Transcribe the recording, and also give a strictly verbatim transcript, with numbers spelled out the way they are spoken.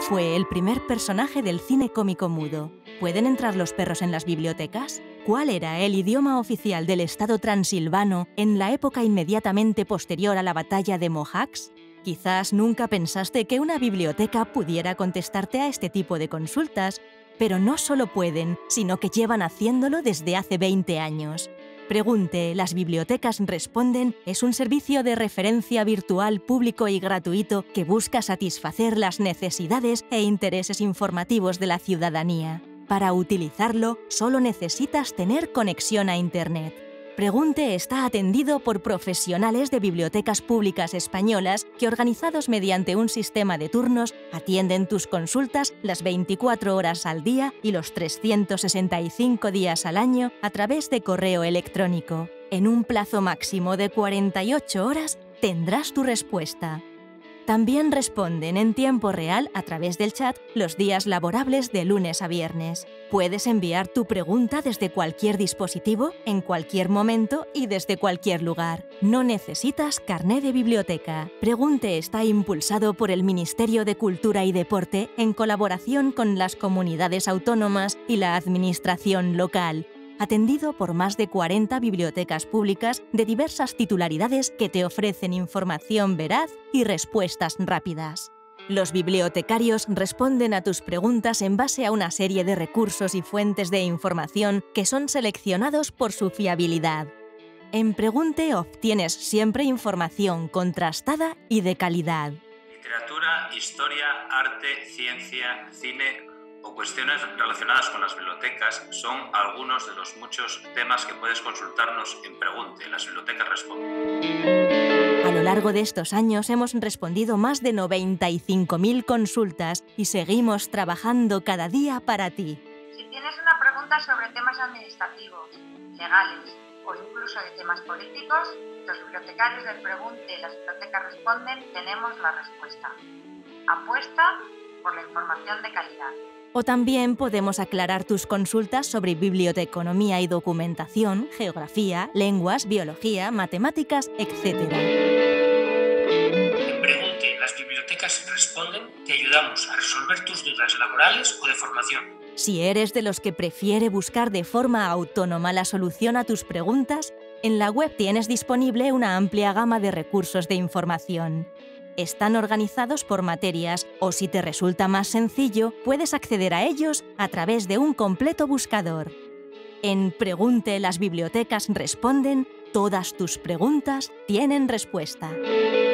fue el primer personaje del cine cómico mudo? ¿Pueden entrar los perros en las bibliotecas? ¿Cuál era el idioma oficial del estado transilvano en la época inmediatamente posterior a la batalla de Mohacs? Quizás nunca pensaste que una biblioteca pudiera contestarte a este tipo de consultas, pero no solo pueden, sino que llevan haciéndolo desde hace veinte años. Pregunte, las bibliotecas responden es un servicio de referencia virtual público y gratuito que busca satisfacer las necesidades e intereses informativos de la ciudadanía. Para utilizarlo, solo necesitas tener conexión a Internet. Pregunte está atendido por profesionales de bibliotecas públicas españolas que, organizados mediante un sistema de turnos, atienden tus consultas las veinticuatro horas al día y los trescientos sesenta y cinco días al año a través de correo electrónico. En un plazo máximo de cuarenta y ocho horas tendrás tu respuesta. También responden en tiempo real a través del chat los días laborables de lunes a viernes. Puedes enviar tu pregunta desde cualquier dispositivo, en cualquier momento y desde cualquier lugar. No necesitas carné de biblioteca. Pregunte está impulsado por el Ministerio de Cultura y Deporte en colaboración con las comunidades autónomas y la administración local. Atendido por más de cuarenta bibliotecas públicas de diversas titularidades que te ofrecen información veraz y respuestas rápidas. Los bibliotecarios responden a tus preguntas en base a una serie de recursos y fuentes de información que son seleccionados por su fiabilidad. En Pregunte obtienes siempre información contrastada y de calidad. Literatura, historia, arte, ciencia, cine o cuestiones relacionadas con las bibliotecas son algunos de los muchos temas que puedes consultarnos en Pregunte. Las bibliotecas responden. A lo largo de estos años hemos respondido más de noventa y cinco mil consultas y seguimos trabajando cada día para ti. Si tienes una pregunta sobre temas administrativos, legales o incluso de temas políticos, los bibliotecarios del Pregunte y las bibliotecas responden tenemos la respuesta. Apuesta por la información de calidad. O también podemos aclarar tus consultas sobre biblioteconomía y documentación, geografía, lenguas, biología, matemáticas, etcétera. En Pregunte, las bibliotecas responden, te ayudamos a resolver tus dudas laborales o de formación. Si eres de los que prefiere buscar de forma autónoma la solución a tus preguntas, en la web tienes disponible una amplia gama de recursos de información. Están organizados por materias o, si te resulta más sencillo, puedes acceder a ellos a través de un completo buscador. En Pregunte, las bibliotecas responden, todas tus preguntas tienen respuesta.